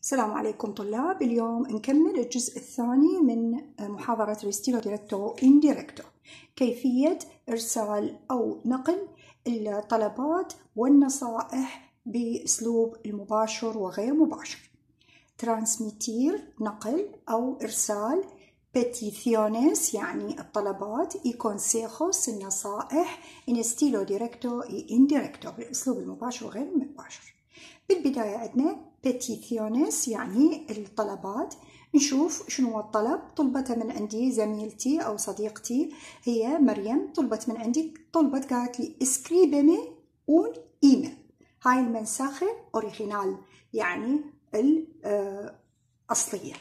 السلام عليكم طلاب. اليوم نكمل الجزء الثاني من محاضرة الستيلو ديريكتو إنديريكتو، كيفية إرسال أو نقل الطلبات والنصائح بأسلوب المباشر وغير مباشر. ترانسميتير نقل أو إرسال، peticiones يعني الطلبات، y consejos النصائح، in estilo directo y indirecto بالأسلوب المباشر وغير المباشر. بالبداية عندنا peticiones يعني الطلبات. نشوف شنو هو الطلب. طلبته من عندي زميلتي أو صديقتي هي مريم، طلبت من عندي، قالت لي escríbeme un email. هاي المنساخة أوريجينال يعني الأصلية.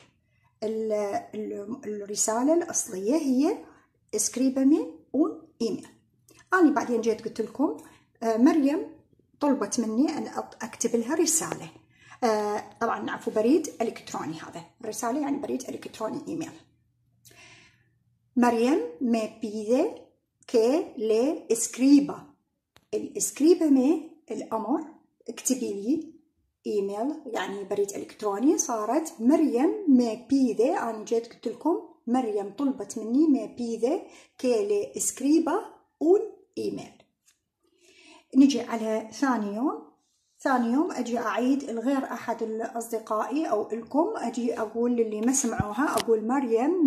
الرسالة الأصلية هي escríbeme un email. أنا بعدين جيت قلت لكم مريم طلبت مني أن أكتب لها رسالة. طبعا نعرفوا بريد إلكتروني، هذا الرسالة يعني بريد إلكتروني إيميل. مريم me pide que le escriba. الاسكريبمي الأمر، اكتبي لي إيميل يعني بريد إلكتروني. صارت مريم me pide، أنا جيت قلت لكم مريم طلبت مني me pide que le escriba un email. نجي على ثاني يوم أجي أعيد الغير أحد أصدقائي أو لكم، أجي أقول للي ما سمعوها، أقول مريم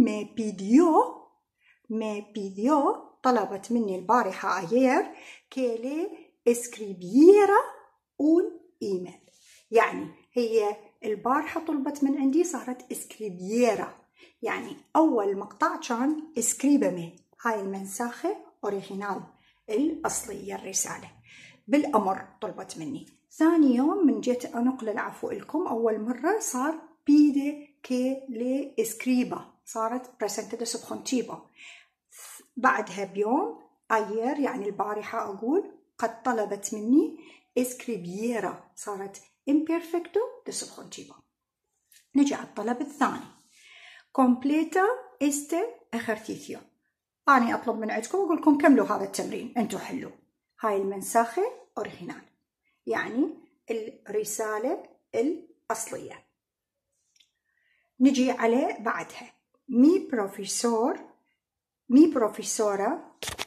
me pidió طلبت مني البارحة ayer que le escribiera un email. يعني هي البارحة طلبت من عندي، صارت escribiera، يعني أول مقطع كان escríbeme، هاي المنساخة أوريجينال الأصلية الرسالة بالأمر طلبت مني. ثاني يوم من جيت أنقل العفو لكم، أول مرة صار pide que le escriba، صارت presente de subjuntivo. بعدها بيوم ayer يعني البارحة أقول قد طلبت مني escribiera، صارت imperfecto de subjuntivo. نجي على الطلب الثاني completa este ejercicio. أنا أطلب من عندكم أقول لكم كملوا هذا التمرين، أنتوا حلوا. هاي المنساخة أوريجينال يعني الرسالة الأصلية. نجي على بعدها mi profesora